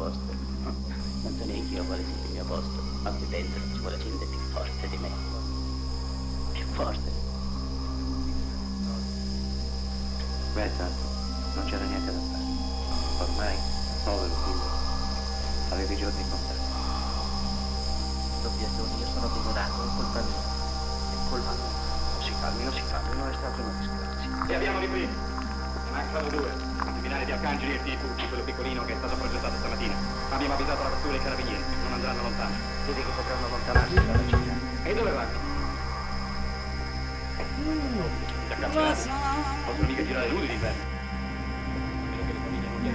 posto. Non so neanche io quale sia il mio posto, ma qui dentro ci vuole gente più forte di me. Più forte. Beh, tanto, non c'era niente da fare. Ormai, povero figlio, avevi i giorni contati. Doppiatore, io sono demorato, è colpa mia. È colpa mia. Non si calmi, non è stata una disgrazia. Li abbiamo ripresi. Ne mancano 2. Il criminale di Arcangeli e il Tipucci, quello piccolino che è stato progettato stamattina. Abbiamo avvisato la questura e i carabinieri. Non andranno lontano. Vedi che potranno allontanarsi dalla città. E dove vanno? Già carcerati. Possono mica girare nudi d'inverno. Spero che le famiglie non li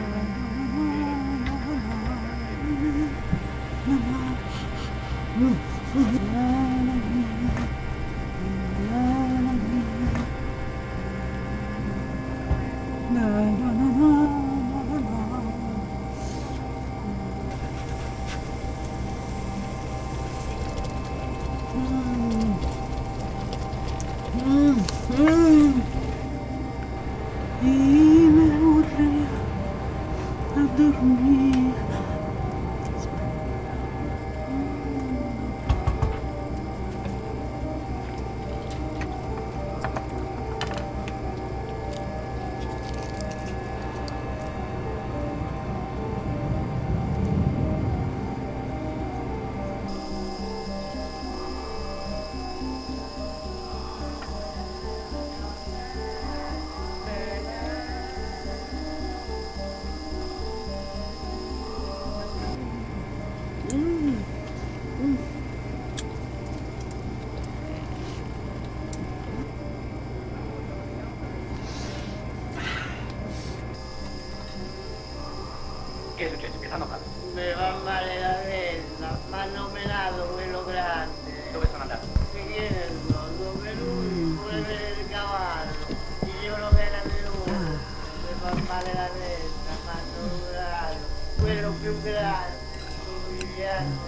Che è successo? Che stanno facendo? Mi fa male la testa, mi hanno menato quello grande. Dove sono andato? Chiedo, dove lui vuole vedere il cavallo. Dicevano che era venuto. Mi fa male la testa, mi hanno curato. Quello più grande, gli anni.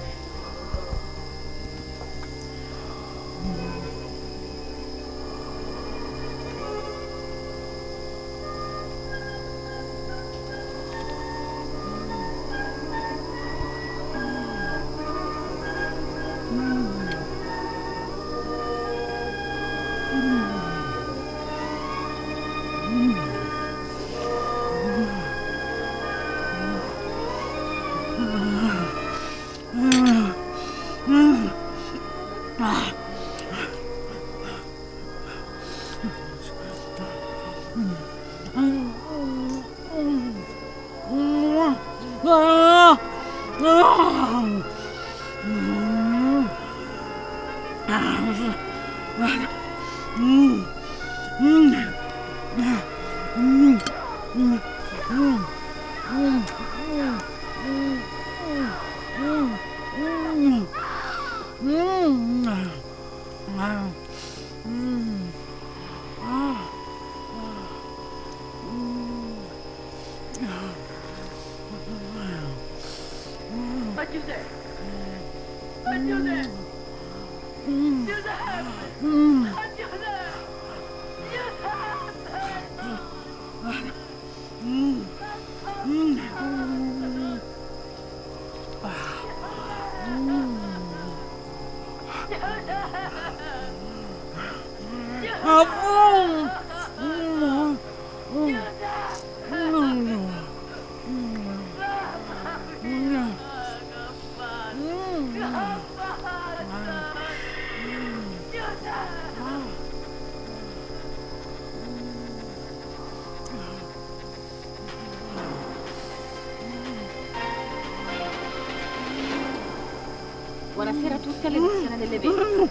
Buonasera a tutti all'edizione delle 20.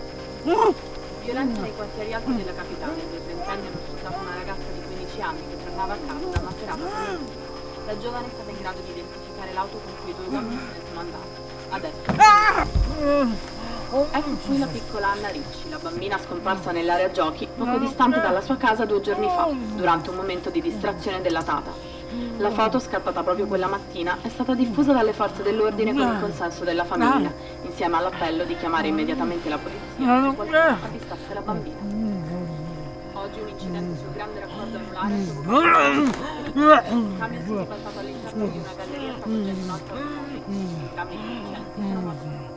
Violenza nei quartieri alti della capitale. Due trentenni hanno stuprato una ragazza di 15 anni che tornava a casa da una serata con La giovane è stata in grado di identificare l'auto con cui i due uomini se ne sono andati. Adesso. Ecco qui la piccola Anna Ricci, la bambina scomparsa nell'area giochi poco distante dalla sua casa 2 giorni fa, durante un momento di distrazione della tata. La foto, scattata proprio quella mattina, è stata diffusa dalle forze dell'ordine con il consenso della famiglia, insieme all'appello di chiamare immediatamente la polizia se qualcuno avvistasse la bambina. Oggi un incidente sul grande raccordo anulare ha provocato un camion si è balzato all'interno di una galleria travolgendo un altro automobile. Entrambi i conducenti sono morti.